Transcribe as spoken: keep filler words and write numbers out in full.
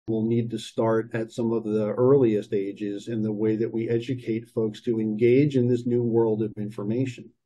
will need to start at some of the earliest ages in the way that we educate folks to engage in this new world of information.